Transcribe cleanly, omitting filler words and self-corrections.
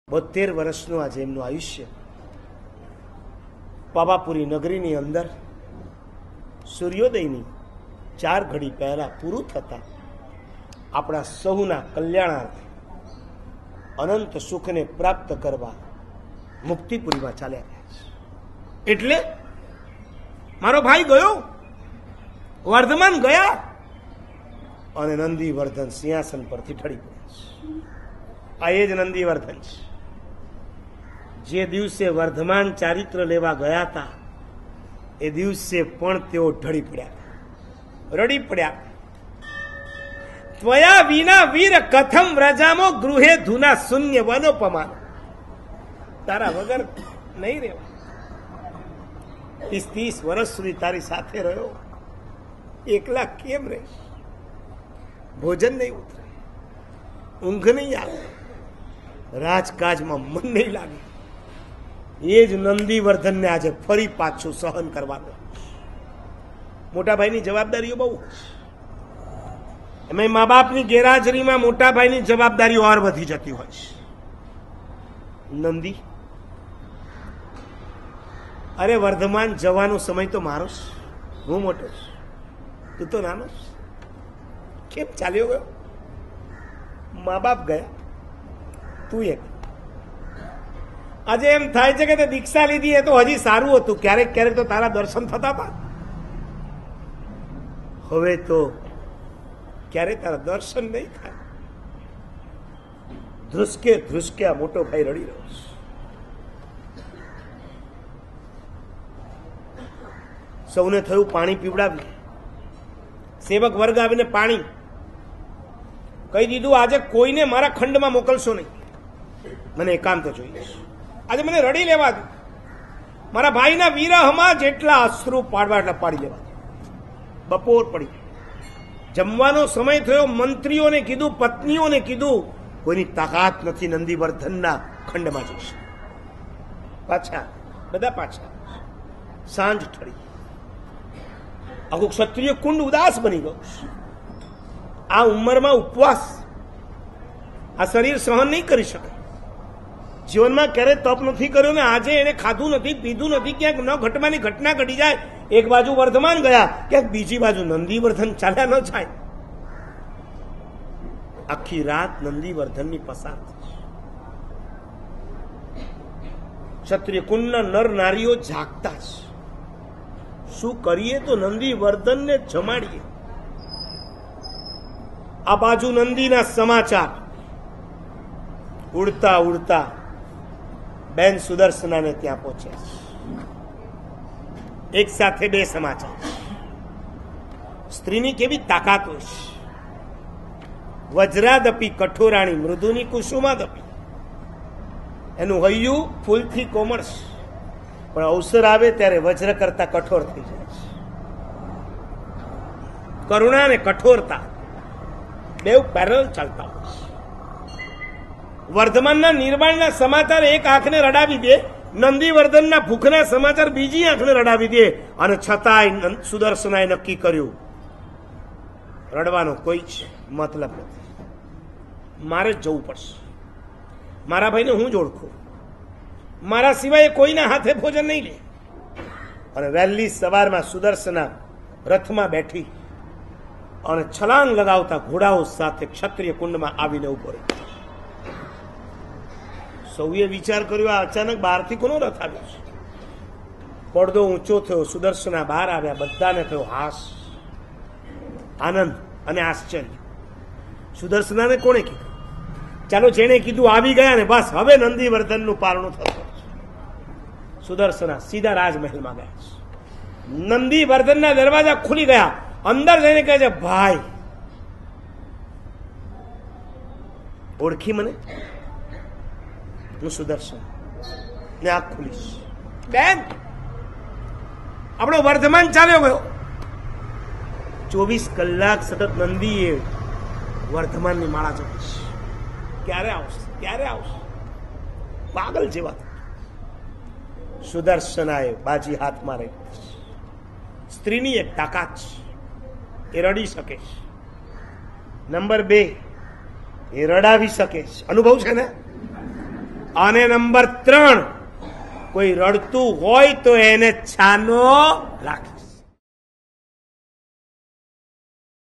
72 વર્ષનું આજે એમનું આયુષ્ય. પાવાપુરી નગરીની અંદર સૂર્યોદયની 4 ઘડી પહેલા પૂરું થતા આપણા સૌના કલ્યાણાર્થે અનંત સુખને પ્રાપ્ત કરવા મુક્તિપુરીમાં ચાલ્યા ગયા છે. એટલે મારો ભાઈ ગયો, વર્ધમાન ગયા અને નંદીવર્ધન સિંહાસન પરથી ઠળી પડ્યા છે. આ એ જ નંદીવર્ધન છે જે દિવસે વર્ધમાન ચારિત્ર લેવા ગયા હતા એ દિવસે પણ તેઓ ઢળી પડ્યા, રડી પડ્યા. ત્વયા વિના વીર કથમ વ્રજામો ગૃહે ધુના શૂન્ય વનોપમાન. તારા વગર નહીં રહેવા. 30 વર્ષ સુધી તારી સાથે રહ્યો, એકલા કેમ રહીશ? ભોજન નહીં ઉતરે, ઊંઘ નહીં આવે, રાજકાજમાં મન નહીં લાગે. એ જ નંદીવર્ધનને આજે ફરી પાછું સહન કરવાનું. મોટા ભાઈની જવાબદારીઓ બહુ હશે, એમાં મા બાપની ગેરહાજરીમાં મોટા ભાઈની જવાબદારીઓ ઓર વધી જતી હોય છે. નંદી, અરે વર્ધમાન જવાનો સમય તો મારો છે, હું મોટો છું, તું તો નાનો છે. કેમ ચાલ્યો ગયો? મા બાપ ગયા, તું એક. આજે એમ થાય છે કે તે દીક્ષા લીધી એ તો હજી સારું હતું, ક્યારેક ક્યારેક તો તારા દર્શન થતા હતા. હવે તો ક્યારેય તારા દર્શન નહીં થાય. ધ્રુસકે ધ્રુસકે આ મોટો ભાઈ રડી રહ્યો છે. સૌને થયું પાણી પીવડાવ્યું. સેવક વર્ગ આવીને પાણી કહી દીધું, આજે કોઈને મારા ખંડમાં મોકલશો નહીં, મને એકાંત જોઈએ. આજે મને રડી લેવા દે. મારા ભાઈના વિરહમાં જેટલા અશ્રુ પાડવા એટલા પાડી લેવા દે. બપોર પડી, જમવાનો સમય થયો. મંત્રીઓને કીધું, પત્નીઓને કીધું, કોઈની તાકાત નથી નંદીવર્ધનના ખંડમાં જઈશ. પાછા બધા પાછા. સાંજ ઠળી, આખું ક્ષત્રિય કુંડ ઉદાસ બની ગયું. આ ઉંમરમાં ઉપવાસ આ શરીર સહન નહીં કરી શકે. જીવનમાં ક્યારેય તપ નથી કર્યો ને આજે એને ખાધું નથી, પીધું નથી, ક્યાંક ન ઘટવાની ઘટના ઘટી જાય. એક બાજુ વર્ધમાન ગયા, ક્યાંક બીજી બાજુ નંદીવર્ધન ચાલ્યા ન જાય. આખી રાત નંદીવર્ધનની પસાર થઈ. ક્ષત્રિય કુંડના નર નારીઓ જાગતા છે. શું કરીએ તો નંદીવર્ધનને જમાડીએ. આ બાજુ નંદીના સમાચાર ઉડતા ઉડતા બેન સુદર્શનાને ત્યાં પહોંચ્યા. એક સાથે 2 સમાચાર. સ્ત્રીની કેવી તાકાત હોય છે. વજ્રાદપી કઠોરાણી મૃદુની કુસુમાદપી. એનું હૈયું ફૂલથી કોમળ છે, પણ અવસર આવે ત્યારે વજ્ર કરતા કઠોર થઈ જાય છે. કરુણા અને કઠોરતા બેઉ પેરેલલ ચાલતા હોય છે. વર્ધમાનના નિર્માણના સમાચાર એક આંખને રડાવી દે, નંદીવર્ધનના ભૂખના સમાચાર બીજી આંખને રડાવી દે. અને છતાંય સુદર્શનાએ નક્કી કર્યું, રડવાનો કોઈ જ મતલબ નથી, મારે જ જવું પડશે. મારા ભાઈને હું જ ઓળખું, મારા સિવાય કોઈના હાથે ભોજન નહીં લે. અને વહેલી સવારમાં સુદર્શના રથમાં બેઠી અને છલાંગ લગાવતા ઘોડાઓ સાથે ક્ષત્રિય કુંડમાં આવીને ઉભો રહ્યો. સૌએ વિચાર કર્યો, આ અચાનક બહારથી કોનો રથ આવ્યો છે? પડદો ઊંચો થયો, સુદર્શના બહાર આવ્યા. બધાને થયો હાસ, આનંદ અને આશ્ચર્ય. સુદર્શનાને કોણે કીધું? ચાલો, જેને કીધું આવી ગયા ને બસ હવે નંદીવર્ધનનું પારણું થતું. સુદર્શના સીધા રાજમહેલમાં ગયા છે. નંદીવર્ધનના દરવાજા ખુલી ગયા. અંદર જઈને કહે છે, ભાઈ ઓળખી મને? હું સુદર્શન ને આંખ ખુલીશ. બેન, આપણો વર્ધમાન ચાલ્યો ગયો. 24 કલાક સતત નંદીએ વર્ધમાનની માળા જપીશ. ક્યારે આવશે, ક્યારે આવશે? પાગલ જેવા. સુદર્શનાએ બાજી હાથમાં રહી. સ્ત્રીની એક તાકાત છે, એ રડી શકે છે. નંબર 2, એ રડાવી શકે છે. અનુભવ છે ને? અને નંબર 3, કોઈ રડતું હોય તો એને છાનો રાખી.